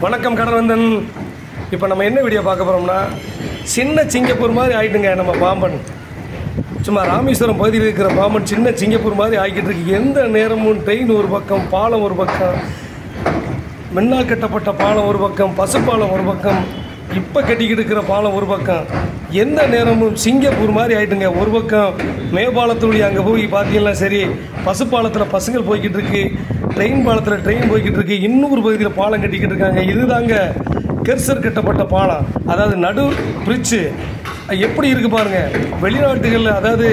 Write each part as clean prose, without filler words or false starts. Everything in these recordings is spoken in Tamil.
வணக்கம் கடல்வந்தன். இப்போ நம்ம என்ன வீடியோ பார்க்க போகிறோம்னா, சின்ன சிங்கப்பூர் மாதிரி ஆகிட்டுங்க நம்ம பாம்பன். சும்மா ராமேஸ்வரம் பகுதியில் இருக்கிற பாம்பன் சின்ன சிங்கப்பூர் மாதிரி ஆகிக்கிட்டு இருக்கு. எந்த நேரமும் ட்ரெயின் ஒரு பக்கம், பாலம் ஒரு பக்கம், முன்னால் கட்டப்பட்ட பாலம் ஒரு பக்கம், பசுப்பாலம் ஒரு பக்கம், இப்போ கட்டிக்கிட்டு இருக்கிற பாலம் ஒரு பக்கம். எந்த நேரமும் சிங்கப்பூர் மாதிரி ஆகிட்டுங்க. ஒரு பக்கம் மேம்பாலத்துடைய அங்கே போய் பார்த்தீங்கன்னா சரி, பசுப்பாலத்தில் பசுங்கள் போய்கிட்டு இருக்கு, ட்ரெயின் பாலத்தில் ட்ரெயின் போய்கிட்டு இருக்கு, இன்னொரு பகுதியில் பாலம் கட்டிக்கிட்டு இருக்காங்க. இதுதாங்க கெர்சர் கட்டப்பட்ட பாலம், அதாவது நடு பிரிட்ஜு. எப்படி இருக்குது பாருங்கள். வெளிநாட்டுகளில், அதாவது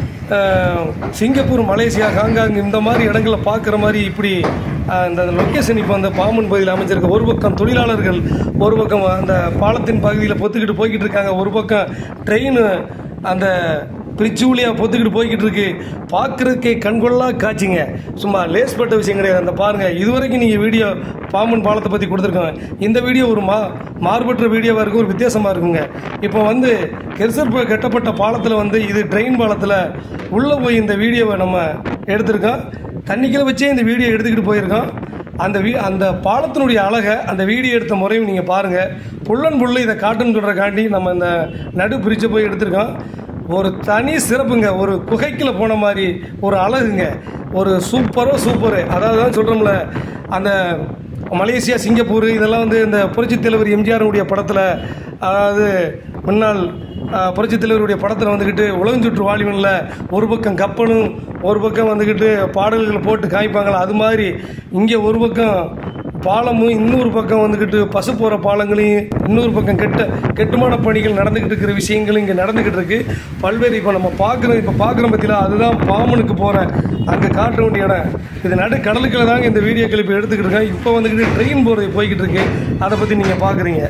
சிங்கப்பூர், மலேசியா, ஹாங்காங் இந்த மாதிரி இடங்களில் பார்க்குற மாதிரி இப்படி இந்த லொக்கேஷன் இப்போ அந்த பாம்பன் பகுதியில் அமைச்சிருக்கு. ஒரு பக்கம் தொழிலாளர்கள், ஒரு பக்கம் அந்த பாலத்தின் பகுதியில் பொத்துக்கிட்டு போய்கிட்டு இருக்காங்க, ஒரு பக்கம் ட்ரெயின் அந்த பிரிட்ஜு வழியாக பொத்துக்கிட்டு போய்கிட்டு இருக்கு. பார்க்குறதுக்கே கண்கொள்ளா காட்சிங்க. சும்மா லேஸ்பட்ட விஷயம் கிடையாது. அந்த பாருங்கள், இதுவரைக்கும் நீங்கள் வீடியோ பாம்பன் பாலத்தை பற்றி கொடுத்துருக்கோங்க. இந்த வீடியோ ஒரு மாறுபட்ட வீடியோவாக இருக்கும், ஒரு வித்தியாசமாக இருக்குங்க. இப்போ வந்து கெர்சர் கட்டப்பட்ட பாலத்தில் இது ட்ரெயின் பாலத்தில் உள்ளே போய் இந்த வீடியோவை நம்ம எடுத்திருக்கோம். தண்ணிக்கில் வச்சே இந்த வீடியோ எடுத்துக்கிட்டு போயிருக்கோம். அந்த பாலத்தினுடைய அழகை, அந்த வீடியோ எடுத்த முறையும் நீங்கள் பாருங்கள். புள்ளன் புள்ளு இதை காட்டுன்னு சொல்கிறக்காண்டி நம்ம இந்த நடு பிரிட்ஜை போய் எடுத்திருக்கோம். ஒரு தனி சிறப்புங்க. ஒரு குகைக்குள்ள போன மாதிரி ஒரு அழகுங்க. ஒரு சூப்பரு. அதாவது தான் சொல்கிறோம்ல, அந்த மலேசியா, சிங்கப்பூர் இதெல்லாம் இந்த புரட்சித் தலைவர் எம்ஜிஆருடைய படத்தில், அதாவது முன்னாள் புரட்சித் தலைவருடைய படத்தில் வந்துக்கிட்டு உலகஞ்சுற்று வாலிபனில் ஒரு பக்கம் கப்பனும் ஒரு பக்கம் பாடல்கள் போட்டு காமிப்பாங்களா, அது மாதிரி இங்கே ஒரு பக்கம் பாலமும், இன்னொரு பக்கம் பசு போகிற பாலங்களையும், இன்னொரு பக்கம் கெட்டுமான பணிகள் நடந்துக்கிட்டு இருக்கிற விஷயங்களும் இங்கே நடந்துக்கிட்டு இருக்கு. பல்வேறு இப்போ நம்ம பார்க்குறோம் பற்றில, அதுதான் பாம்பனுக்கு போகிற அங்கே காட்ட வேண்டிய இடம். இது நடு கடலுக்குள்ள தாங்க இந்த வீடியோ கிளிப் எடுத்துக்கிட்டு இருக்கேன். இப்போ ட்ரெயின் போகிறது போய்கிட்டு இருக்கு. அதை பற்றி நீங்கள் பார்க்குறீங்க.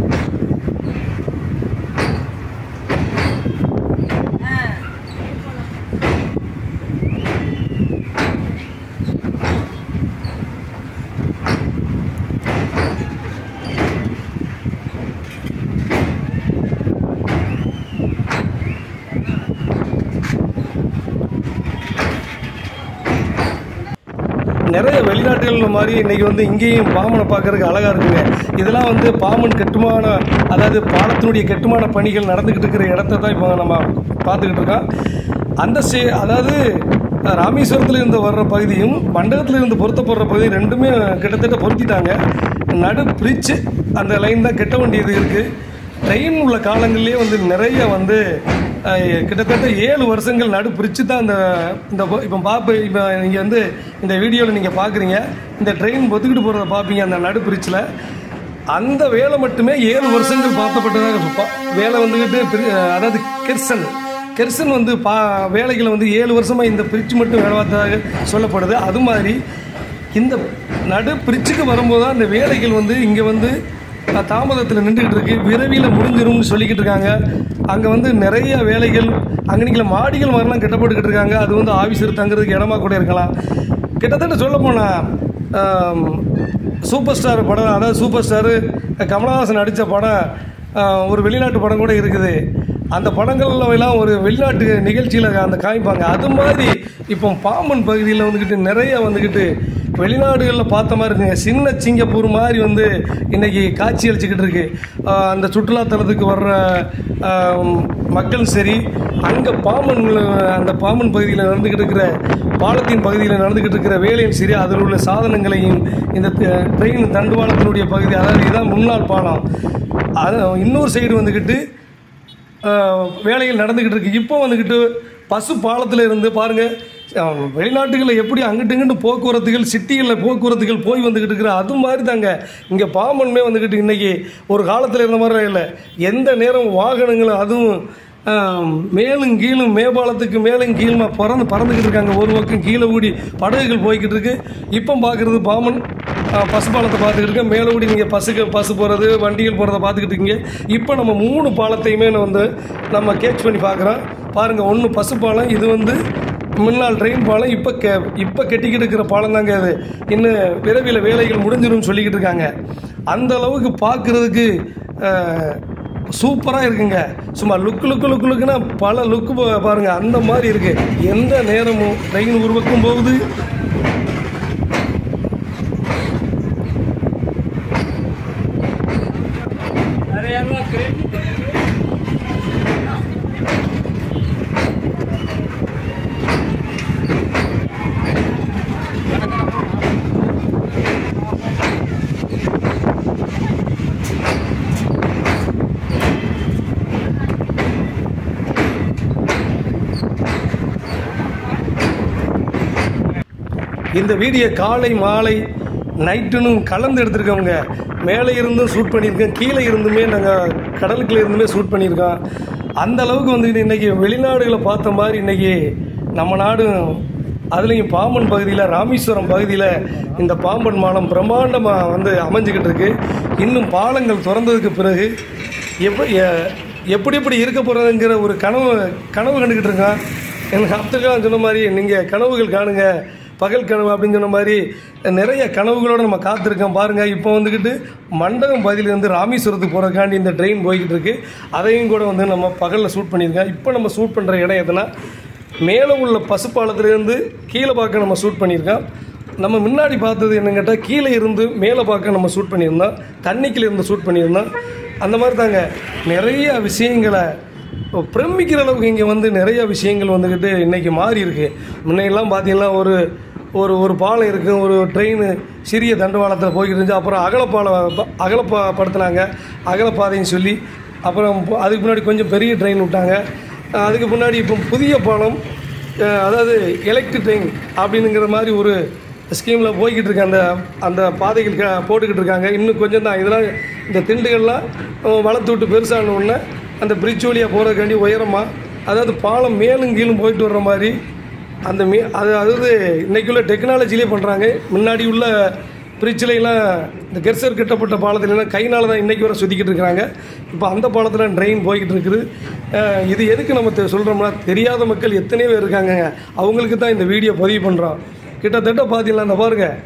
நிறைய வெளிநாட்டுகள் மாதிரி இன்றைக்கி இங்கேயும் பாம்பனை பார்க்குறதுக்கு அழகாக இருக்குங்க. இதெல்லாம் பாம்பன் கட்டுமான, அதாவது பாலத்தினுடைய கட்டுமான பணிகள் நடந்துக்கிட்டு இருக்கிற இடத்த தான் இப்போ நம்ம பார்த்துக்கிட்டு இருக்கோம். அதாவது ராமேஸ்வரத்தில் இருந்து வர்ற பகுதியும் மண்டபத்தில் இருந்து பொருத்தப்படுற பகுதியும் ரெண்டுமே கிட்டத்தட்ட பொருத்திட்டாங்க. நடு பிரிட்ஜு அந்த லைன் தான் கட்ட வேண்டியது இருக்குது. ட்ரெயின் உள்ள காலங்கள்லேயே நிறைய கிட்டத்தட்ட 7 வருஷங்கள் நடு பிரிட்ஜு தான் இப்போ இப்போ நீங்கள் இந்த வீடியோவில் நீங்கள் பார்க்குறீங்க. இந்த ட்ரெயின் பொத்துக்கிட்டு போகிறத பார்ப்பீங்க அந்த நடு பிரிட்ஜில். அந்த வேலை மட்டுமே 7 வருஷங்கள் பார்த்தப்பட்டதாக வேலை அதாவது கெர்சன் வேலைகளை 7 வருஷமாக இந்த பிரிட்ஜ் மட்டும் வேலை பார்த்ததாக சொல்லப்படுது. அது மாதிரி இந்த நடு பிரிட்ஜுக்கு வரும்போது தான் அந்த வேலைகள் இங்கே தாமதத்தில் நின்றுக்கிட்டு இருக்கு. விரைவில் முடிஞ்சிரும்னு சொல்லிக்கிட்டு இருக்காங்க. அங்கே நிறைய வேலைகள், அங்கே மாடிகள் மாதிரிலாம் கட்டப்பட்டுக்கிட்டு இருக்காங்க. அது ஆஃபீஸர் தங்குறதுக்கு இடமா கூட இருக்கலாம். கிட்டத்தட்ட சொல்ல போனால் சூப்பர் ஸ்டார் படம், அதாவது சூப்பர் ஸ்டாரு கமலஹாசன் நடித்த படம், ஒரு வெளிநாட்டு படம் கூட இருக்குது. அந்த படங்கள்ல எல்லாம் ஒரு வெளிநாட்டு நிகழ்ச்சியில் அந்த காமிப்பாங்க. அது மாதிரி இப்போ பாம்பன் பகுதியில் நிறைய வெளிநாடுகளில் பார்த்த மாதிரி இருக்குங்க. சின்ன சிங்கப்பூர் மாதிரி இன்றைக்கி காட்சி அளிச்சுக்கிட்டு இருக்கு. அந்த சுற்றுலாத்தலத்துக்கு வர்ற மக்கள் சரி, அங்கே அந்த பாம்பன் பகுதியில் நடந்துக்கிட்டு இருக்கிற, பாலத்தின் பகுதியில் நடந்துக்கிட்டு இருக்கிற வேலையும் சரி, அதில் உள்ள சாதனங்களையும், இந்த ட்ரெயின் தண்டுவாளத்தினுடைய பகுதி, அதாவது இதுதான் முன்னாள் பாலம். அது இன்னொரு சைடு வேலைகள் நடந்துக்கிட்டு இருக்கு. இப்போ பசு பாலத்தில் இருந்து பாருங்கள், வெளிநாட்டுகளில் எப்படி அங்கிட்டு இங்கிட்டு போக்குவரத்துகள், சிட்டிகளில் போக்குவரத்துகள் போய் இருக்கிற அது மாதிரி தாங்க இங்கே பாம்பன்மே இன்றைக்கி ஒரு காலத்தில் இருந்த மாதிரி இல்லை. எந்த நேரம் வாகனங்களும், அதுவும் மேலும் கீழும், மேம்பாலத்துக்கு மேலும் கீழுமா பறந்துக்கிட்டு இருக்காங்க. ஒரு பக்கம் கீழே ஊடி படகுகள் போய்கிட்டு இருக்கு. இப்போ பார்க்குறது பாம்பன் பசுப்பாலத்தை பார்த்துக்கிட்டு இருக்கேன். மேலே ஊடி நீங்கள் பசு போகிறது, வண்டிகள் போகிறத பார்த்துக்கிட்டு இருக்கீங்க. இப்போ நம்ம 3 பாலத்தையுமே நம்ம கேட்ச் பண்ணி பார்க்குறோம். பாருங்கள், ஒன்று பசுப்பாலம், இது முன்னாள் ட்ரெயின் பாலம், இப்போ கட்டிக்கிட்டு இருக்கிற பாலம் தாங்க அது. இன்னும் விரைவில் வேலைகள் முடிஞ்சிடும் சொல்லிக்கிட்டு இருக்காங்க. அந்த அளவுக்கு பார்க்குறதுக்கு சூப்பராக இருக்குங்க. சும்மா லுக்குன்னா பல லுக்கு பாருங்கள், அந்த மாதிரி இருக்குது. எந்த நேரமும் ட்ரெயின் உருவக்கும் போகுது, இந்த வீடியோ காலை மாலை நைட்டுன்னு கலந்து எடுத்துருக்கவங்க. மேலே இருந்தும் ஷூட் பண்ணியிருக்கோம், கீழே இருந்துமே நாங்கள் கடலுக்குள்ளே இருந்துமே ஷூட் பண்ணியிருக்கோம். அந்த அளவுக்கு வந்து இன்றைக்கி வெளிநாடுகளை பார்த்த மாதிரி இன்றைக்கி நம்ம நாடும் அதுலேயும் பாம்பன் பகுதியில் ராமேஸ்வரம் பகுதியில் இந்த பாம்பன் பாலம் பிரம்மாண்டமாக வந்து அமைஞ்சிக்கிட்டு இருக்கு. இன்னும் பாலங்கள் திறந்ததுக்கு பிறகு எப்படி எப்படி இருக்க போகிறதுங்கிற ஒரு கனவு கண்டுக்கிட்டு இருக்கான். எனக்கு அப்துல் கலாம் சொன்ன மாதிரி நீங்கள் கனவுகள் காணுங்க, பகல் கனவு அப்படின்னு சொன்ன மாதிரி நிறைய கனவுகளோடு நம்ம காத்திருக்கோம். பாருங்கள், இப்போ வந்துக்கிட்டு மண்டபம் பகுதியிலேருந்து ராமேஸ்வரத்துக்கு போகிறதுக்காண்டி இந்த ட்ரெயின் போய்கிட்டு இருக்கு. அதையும் கூட வந்து நம்ம பகலில் ஷூட் பண்ணியிருக்கோம். இப்போ நம்ம ஷூட் பண்ணுற இடம் எதுனா மேலே உள்ள பசுப்பாலத்துலேருந்து கீழே பார்க்க நம்ம ஷூட் பண்ணியிருக்கோம். நம்ம முன்னாடி பார்த்தது என்னன்னு கேட்டால் கீழே இருந்து மேலே பார்க்க நம்ம ஷூட் பண்ணியிருந்தோம், தண்ணிக்குள்ளே இருந்து ஷூட் பண்ணியிருந்தோம். அந்த மாதிரி தாங்க நிறைய விஷயங்களை பிரமிக்கிற அளவுக்கு இங்கே வந்து நிறைய விஷயங்கள் வந்துக்கிட்டு இன்றைக்கி மாறி இருக்குது. முன்னையெல்லாம் பார்த்தீங்கன்னா ஒரு பாலம் இருக்குது, ஒரு ட்ரெயின் சிறிய தண்டவாளத்தில் போய்கிட்டு இருந்துச்சு. அப்புறம் அகலப்படுத்தினாங்க, அகலப்பாதைன்னு சொல்லி. அப்புறம் அதுக்கு முன்னாடி கொஞ்சம் பெரிய ட்ரெயின் விட்டாங்க. அதுக்கு முன்னாடி இப்போ புதிய பாலம், அதாவது எலக்ட்ரிக் ட்ரெயின் அப்படிங்கிற மாதிரி ஒரு ஸ்கீமில் போய்கிட்டு இருக்க அந்த பாதைகள் போட்டுக்கிட்டு இருக்காங்க. இன்னும் கொஞ்சம் தான். இதெல்லாம் இந்த திண்டுகள்லாம் வளர்த்து விட்டு பெருசான உடனே அந்த பிரிட்ஜ் வழியாக போகிறதுக்காண்டி உயரமாக, அதாவது பாலம் மேலும் கீழும் போயிட்டு வர்ற மாதிரி அந்த அதாவது இன்றைக்குள்ள டெக்னாலஜிலே பண்ணுறாங்க. முன்னாடி உள்ள பிரிட்ஜிலாம் இந்த கெர்சர் கட்டப்பட்ட பாலத்துலாம் கைனால் தான் இன்றைக்கி வரை சுற்றிக்கிட்டு இருக்கிறாங்க. இப்போ அந்த பாலத்தில் ட்ரெயின் போய்கிட்டு இருக்குது. இது எதுக்கு நம்ம சொல்கிறோம்னா, தெரியாத மக்கள் எத்தனையோ பேர் இருக்காங்க, அவங்களுக்கு தான் இந்த வீடியோ பதிவு பண்ணுறோம். கிட்டத்தட்ட பார்த்தீங்கன்னா அந்த பாருங்கள்,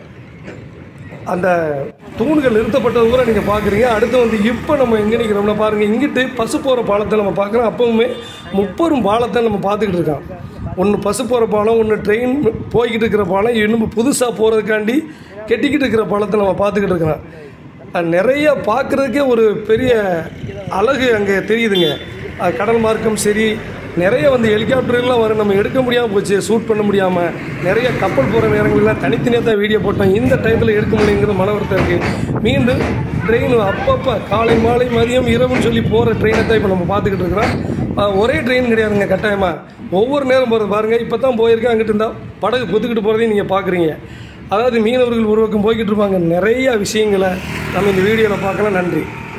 அந்த தூண்கள் நிறுத்தப்பட்டது கூட நீங்கள் பார்க்குறீங்க. அடுத்து வந்து இப்போ நம்ம எங்கே நிற்கிறோம்னா பாருங்கள், இங்கிட்டு பசு போகிற பாலத்தை நம்ம பார்க்குறோம். அப்போவுமே 30 பாலத்தை நம்ம பார்த்துக்கிட்டு இருக்கோம். ஒன்று பசு போகிற பாலம், ஒன்று ட்ரெயின் போய்கிட்டு இருக்கிற பாலம், இன்னும் புதுசாக போகிறதுக்காண்டி கெட்டிக்கிட்டு இருக்கிற பாலத்தை நம்ம பார்த்துக்கிட்டு இருக்கிறோம். நிறைய பார்க்குறதுக்கே ஒரு பெரிய அழகு அங்கே தெரியுதுங்க. கடல் மார்க்கம் சரி, நிறைய வந்து ஹெலிகாப்டர்லாம் வரும், நம்ம எடுக்க முடியாமல் போச்சு, ஷூட் பண்ண முடியாமல். நிறைய கப்பல் போகிற நேரங்கள்லாம் தனித்தனியாக தான் வீடியோ போட்டோம். இந்த டைமில் எடுக்க முடியுங்கிறது மன வருத்தம் இருக்குது. மீண்டும் ட்ரெயின் அப்பப்போ காலை மாலை மதியம் இரவுன்னு சொல்லி போகிற ட்ரெயினை தான் இப்போ நம்ம பார்த்துக்கிட்டு இருக்கிறோம். ஒரே ட்ரெயின் கிடையாதுங்க, கட்டாயமாக ஒவ்வொரு நேரம் போகிறது பாருங்கள். இப்போ தான் போயிருக்கேன், அங்கிட்டு இருந்தால் படகு பொத்துக்கிட்டு போகிறதையும் நீங்கள் பார்க்குறீங்க. அதாவது மீனவர்கள் ஒரு பக்கம் போய்கிட்டு இருப்பாங்க. நிறைய விஷயங்களை நம்ம இந்த வீடியோவில் பார்க்கலாம். நன்றி.